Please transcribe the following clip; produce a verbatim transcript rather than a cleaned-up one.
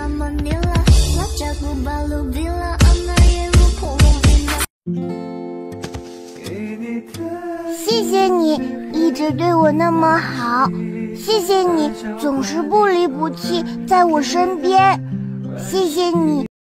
谢谢你一直对我那么好，谢谢你总是不离不弃在我身边，谢谢你。